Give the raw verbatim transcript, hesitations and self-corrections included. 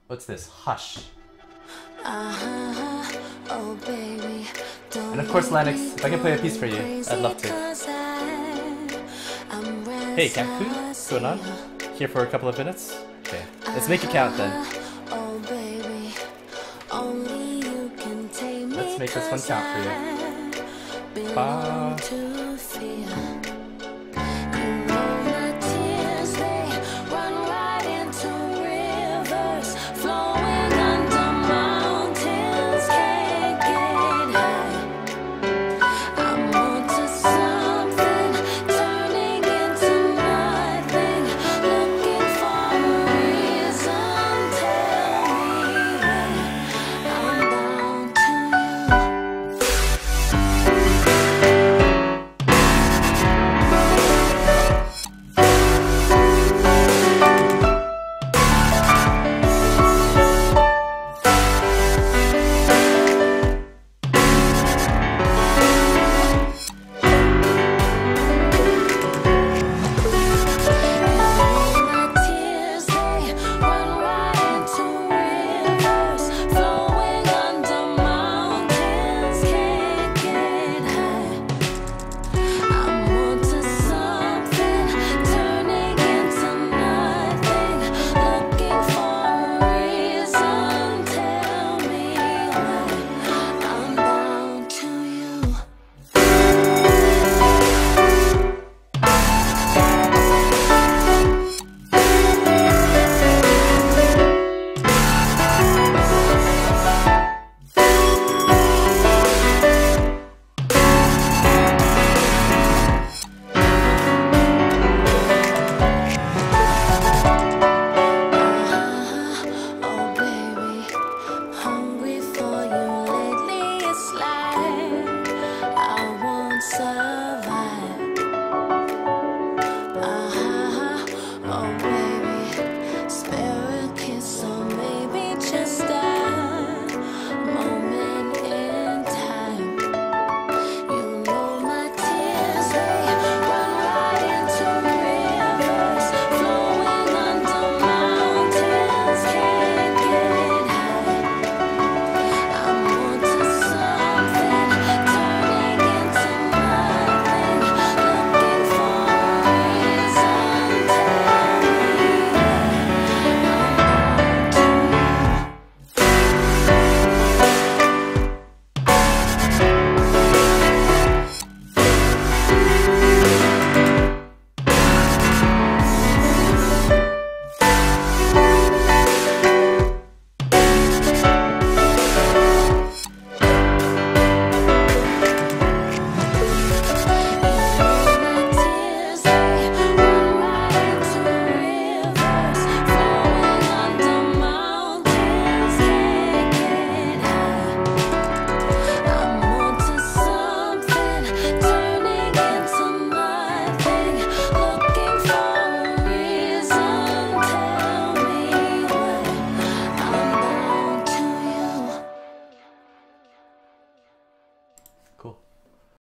What's this? Hush. Uh-huh. Oh, baby, and of course, Lennox, if I can play a piece for you, I'd love to. Hey, Cancun, what's going on? Here for a couple of minutes? Okay, let's make it count then. Let's make this one count for you. Ba